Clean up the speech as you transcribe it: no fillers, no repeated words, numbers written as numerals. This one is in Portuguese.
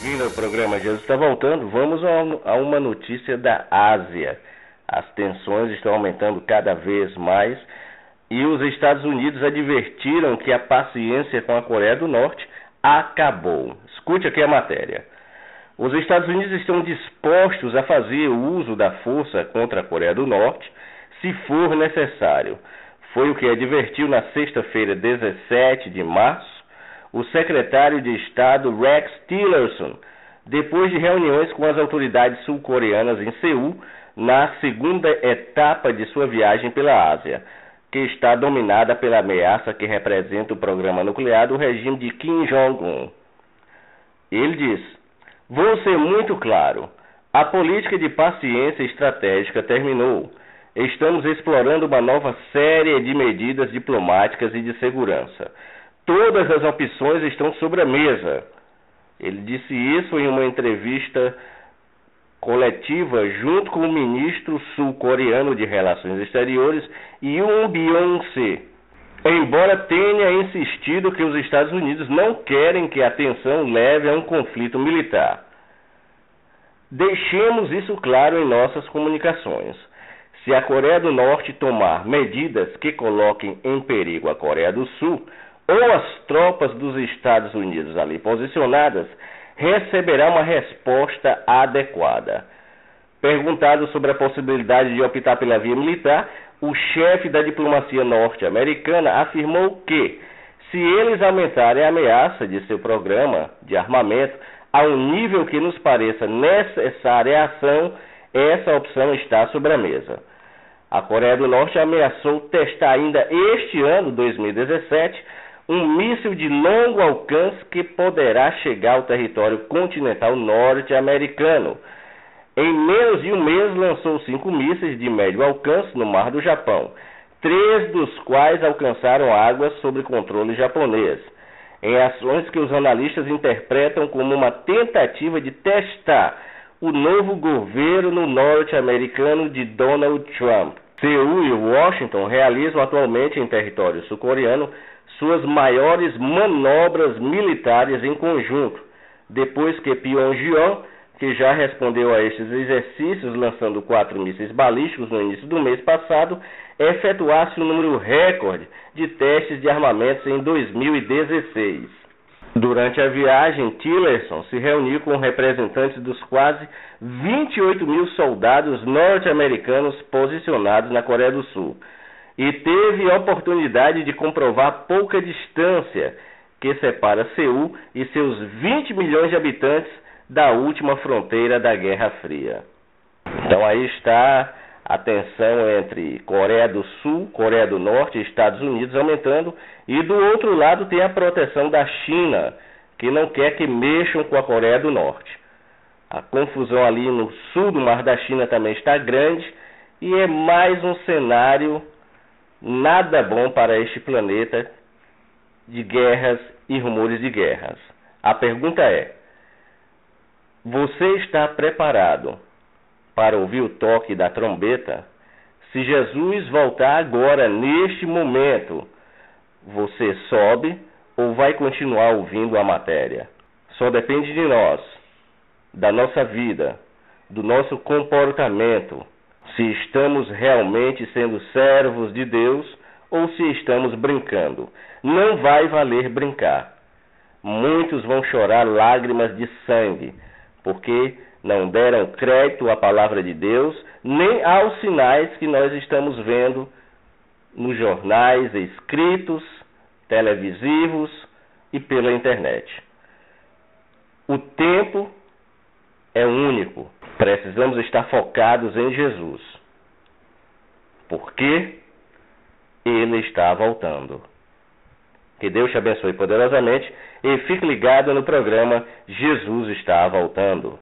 Bem-vindo ao programa Jesus está voltando. Vamos a uma notícia da Ásia. As tensões estão aumentando cada vez mais e os Estados Unidos advertiram que a paciência com a Coreia do Norte acabou. Escute aqui a matéria. Os Estados Unidos estão dispostos a fazer uso da força contra a Coreia do Norte se for necessário. Foi o que advertiu na sexta-feira, 17 de março, o secretário de Estado Rex Tillerson, depois de reuniões com as autoridades sul-coreanas em Seul, na segunda etapa de sua viagem pela Ásia, que está dominada pela ameaça que representa o programa nuclear do regime de Kim Jong-un. Ele diz: "Vou ser muito claro, a política de paciência estratégica terminou. Estamos explorando uma nova série de medidas diplomáticas e de segurança. Todas as opções estão sobre a mesa." Ele disse isso em uma entrevista coletiva junto com o ministro sul-coreano de Relações Exteriores, Yoon Byung-se, embora tenha insistido que os Estados Unidos não querem que a tensão leve a um conflito militar. "Deixemos isso claro em nossas comunicações. Se a Coreia do Norte tomar medidas que coloquem em perigo a Coreia do Sul, ou as tropas dos Estados Unidos ali posicionadas, receberá uma resposta adequada." Perguntado sobre a possibilidade de optar pela via militar, o chefe da diplomacia norte-americana afirmou que, se eles aumentarem a ameaça de seu programa de armamento a um nível que nos pareça necessária a ação, essa opção está sobre a mesa. A Coreia do Norte ameaçou testar ainda este ano, 2017, um míssil de longo alcance que poderá chegar ao território continental norte-americano. Em menos de um mês, lançou 5 mísseis de médio alcance no Mar do Japão, 3 dos quais alcançaram águas sob controle japonês, em ações que os analistas interpretam como uma tentativa de testar o novo governo norte-americano de Donald Trump. Seul e Washington realizam atualmente em território sul-coreano suas maiores manobras militares em conjunto, depois que Pyongyang, que já respondeu a estes exercícios lançando 4 mísseis balísticos no início do mês passado, efetuasse um número recorde de testes de armamentos em 2016. Durante a viagem, Tillerson se reuniu com representantes dos quase 28 mil soldados norte-americanos posicionados na Coreia do Sul e teve a oportunidade de comprovar a pouca distância que separa Seul e seus 20 milhões de habitantes da última fronteira da Guerra Fria. Então aí está a tensão entre Coreia do Sul, Coreia do Norte e Estados Unidos aumentando, e do outro lado tem a proteção da China, que não quer que mexam com a Coreia do Norte. A confusão ali no sul do Mar da China também está grande e é mais um cenário nada bom para este planeta de guerras e rumores de guerras. A pergunta é: você está preparado para ouvir o toque da trombeta? Se Jesus voltar agora, neste momento, você sobe ou vai continuar ouvindo a matéria? Só depende de nós, da nossa vida, do nosso comportamento, se estamos realmente sendo servos de Deus ou se estamos brincando. Não vai valer brincar. Muitos vão chorar lágrimas de sangue, porque não deram crédito à palavra de Deus, nem aos sinais que nós estamos vendo nos jornais escritos, televisivos e pela internet. O tempo é único. Precisamos estar focados em Jesus, porque Ele está voltando. Que Deus te abençoe poderosamente e fique ligado no programa Jesus está voltando.